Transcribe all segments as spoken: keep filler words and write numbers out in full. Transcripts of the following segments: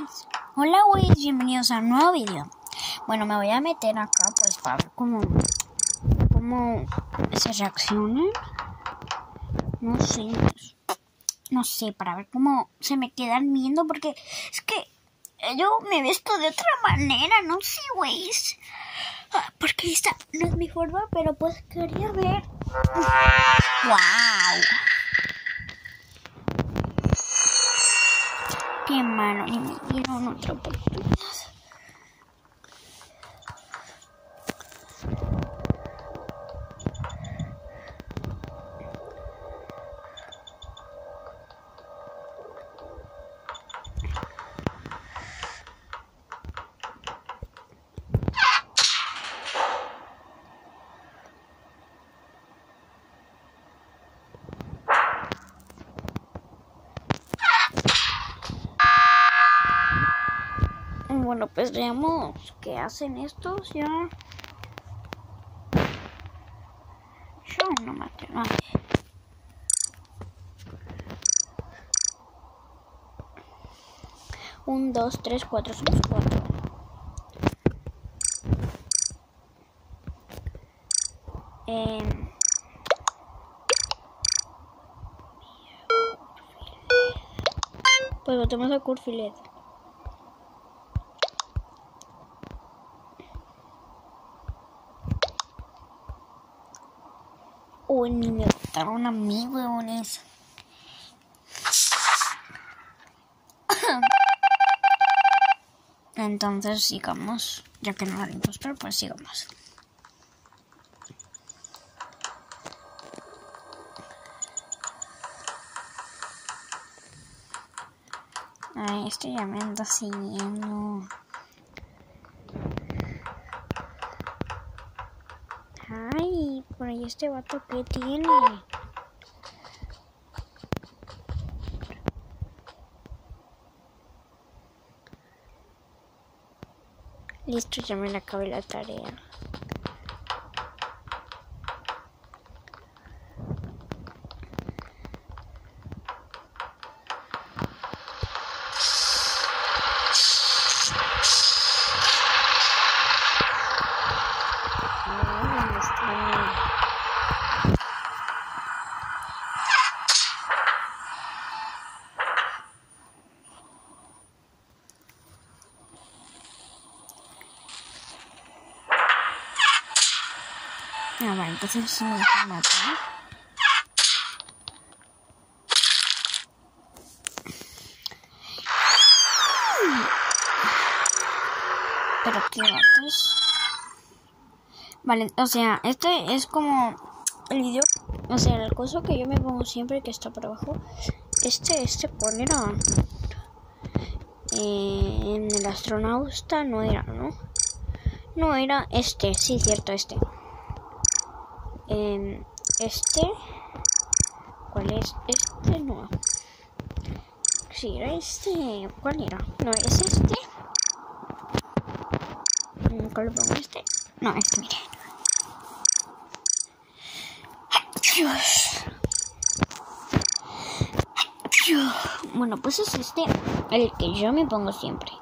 Güeyes. Hola güeyes, bienvenidos a un nuevo video. Bueno, me voy a meter acá pues para ver cómo, cómo se reaccionan. No sé, no sé, para ver cómo se me quedan viendo, porque es que yo me he visto de otra manera, no sé, güeyes. Porque esta no es mi forma, pero pues quería ver. ¡Wow! Qué malo, ni me dieron otra oportunidad. Bueno, pues veamos qué hacen estos ya. Yo no maté a nadie. Un, dos, tres, cuatro, somos cuatro. Eh, pues votemos a Curfilet. Uy, ni me votaron a mí, huevones. Entonces sigamos, ya que no era impostor, pues sigamos. Ay, este ya me anda siguiendo. Ay, por ahí este vato que tiene. Listo, ya me la acabé la tarea. Ah, vale, entonces sí me dejan matar. Pero qué gatos. Vale, o sea, este es como el video. O sea, el coso que yo me pongo siempre que está por abajo. Este, este, ¿cuál era? Eh, en el astronauta no era, ¿no? No era este, sí, cierto, este. Eh, este. ¿Cuál es? Este no. Sí, era este. ¿Cuál era? No, es este. ¿Cuál le pongo? Este. No, este, miren. Dios. Dios. Bueno, pues es este el que yo me pongo siempre.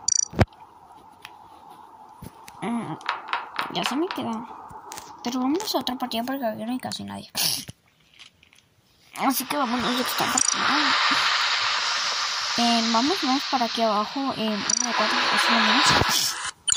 Mm, ya se me queda. Pero vamos a otra partida porque aquí no hay casi nadie. Así que vámonos a esta partida. Eh, vamos, vamos para aquí abajo. Eh, uno de cuatro, es lo menos.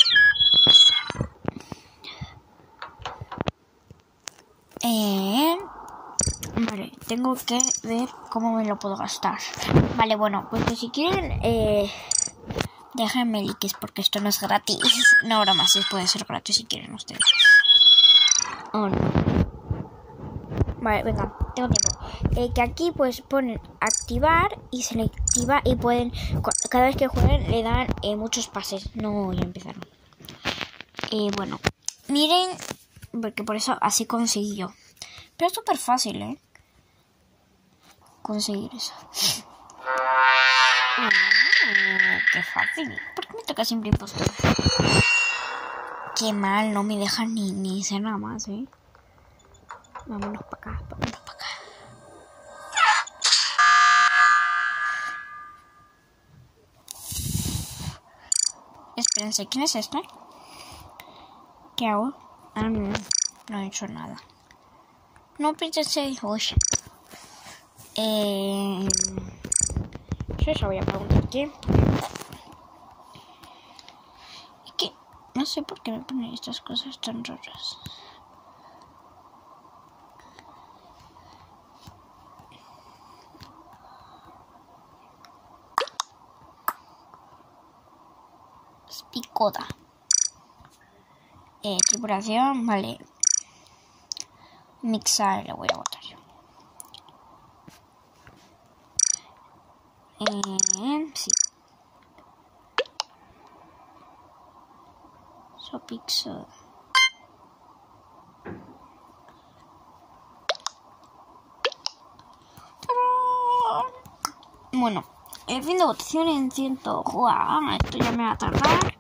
Eh, vale, tengo que ver cómo me lo puedo gastar. Vale, bueno, pues que si quieren, eh, déjenme likes porque esto no es gratis. No, broma, sí puede ser gratis si quieren ustedes. Oh, no. Vale, venga, tengo tiempo. Eh, que aquí pues ponen activar y se le activa y pueden, cada vez que jueguen le dan eh, muchos pases. No, ya empezaron. Eh, bueno, miren, porque por eso así conseguí yo. Pero es súper fácil, ¿eh? Conseguir eso. Oh, qué fácil. ¿Por qué me toca siempre impostor? Qué mal, no me dejan ni, ni hacer nada más, ¿eh? Vámonos para acá, vámonos para acá. Espérense, ¿quién es este? ¿Qué hago? Ah, no, no he hecho nada. No, pensé, oye. Eh, yo ya voy a preguntar qué. Es que no sé por qué me ponen estas cosas tan raras. Picoda. Eh, tripulación, vale. Mixar, lo voy a botar yo. Eh, sí. So pixel. Bueno, el fin de votación en ciento. Wow, esto ya me va a tardar.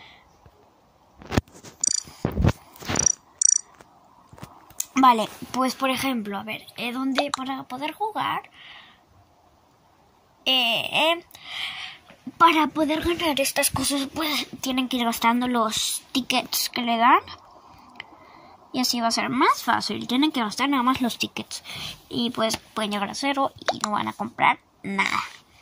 Vale, pues por ejemplo, a ver, eh, donde para poder jugar, eh, eh, para poder ganar estas cosas, pues tienen que ir gastando los tickets que le dan. Y así va a ser más fácil. Tienen que gastar nada más los tickets. Y pues pueden llegar a cero y no van a comprar nada.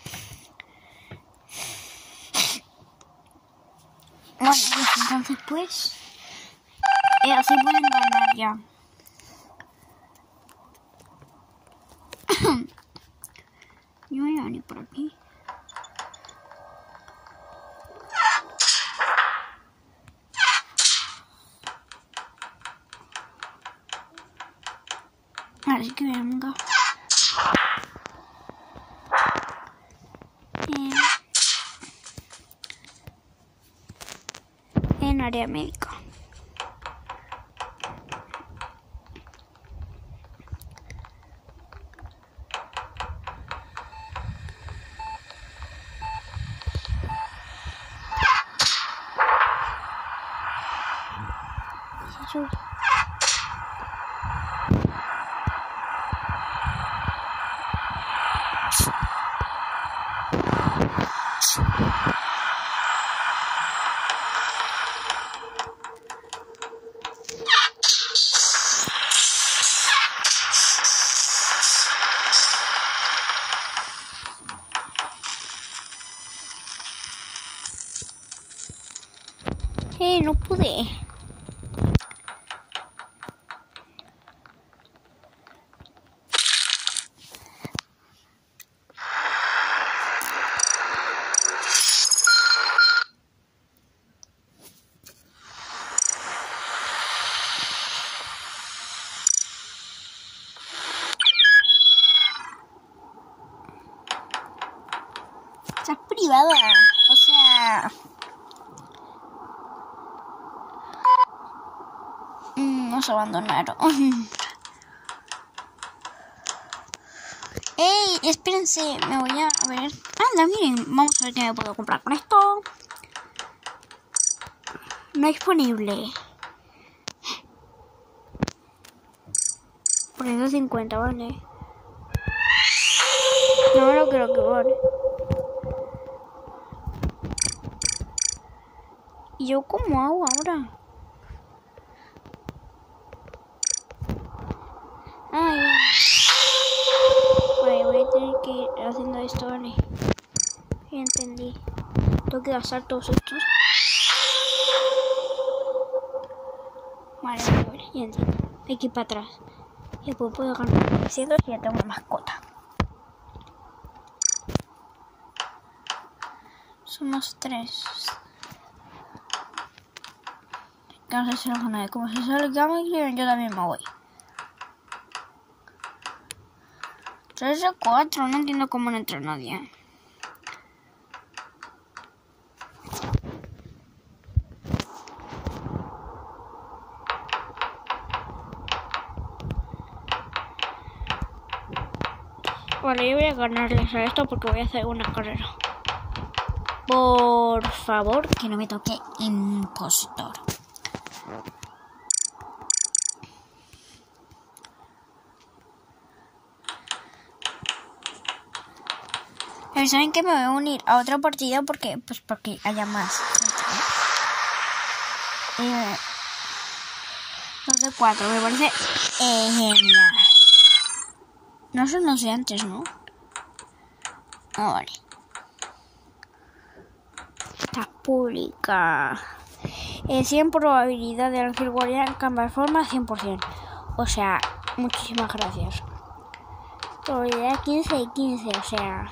Bueno, pues entonces pues eh, así pueden ganar ya. Yo voy a venir por aquí. Así que venga. Eh, en área médica. Eh, no pude. Está privada. O sea... Mm, nos abandonaron. ¡Ey! Espérense, me voy a ver. Anda, miren, vamos a ver qué me puedo comprar con esto. No disponible. Por ciento cincuenta, vale. No lo creo que vale. ¿Y yo cómo hago ahora? Ah, ya. Vale, voy a tener que ir haciendo esto, vale. Ya entendí. Tengo que gastar todos estos. Vale, vale, vale, ya entiendo. Aquí para atrás. Y después puedo ganar trescientos y ya tengo una mascota. Somos tres. No sé si los gané. Como se sale que me escriben, yo también me voy. tres o cuatro, no entiendo cómo no entra nadie. Vale, yo voy a ganarles a esto porque voy a hacer una carrera. Por favor, que no me toque impostor. Pues saben que me voy a unir a otra partida porque, pues porque haya más. Eh, dos de cuatro, me parece eh, genial. No son los de antes, ¿no? Ah, vale. Esta pública. Eh, cien probabilidad de Ángel Guardián cambiar forma, cien por ciento. O sea, muchísimas gracias. Probabilidad quince y quince, o sea...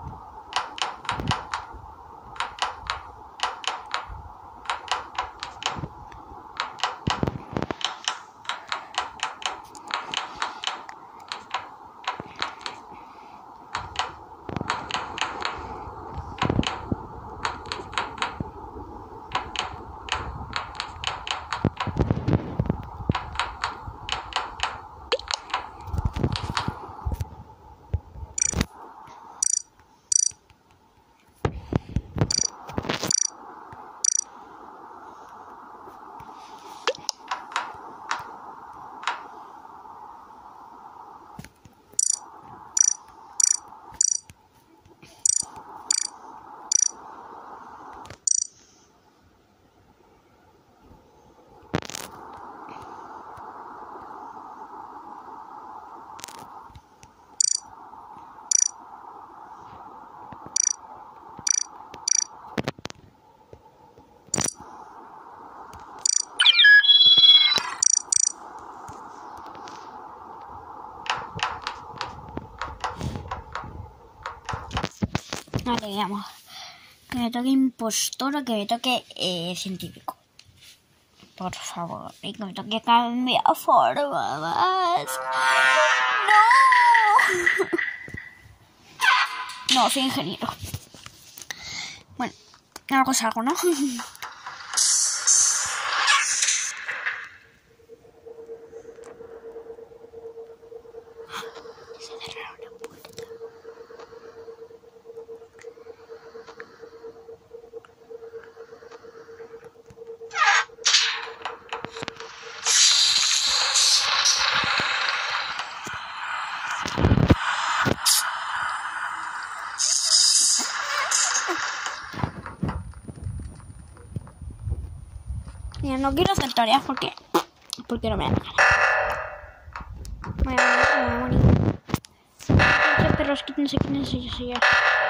Vale, digamos. Que me toque impostora, que me toque eh, científico. Por favor. Y que me toque cambiar formas. ¡No! No, soy ingeniero. Bueno, algo es algo, ¿no? Mira, no quiero hacer tareas porque, porque no me da la gana. Me voy a morir, me voy a morir. Perros, quítense, quítense, yo soy yo.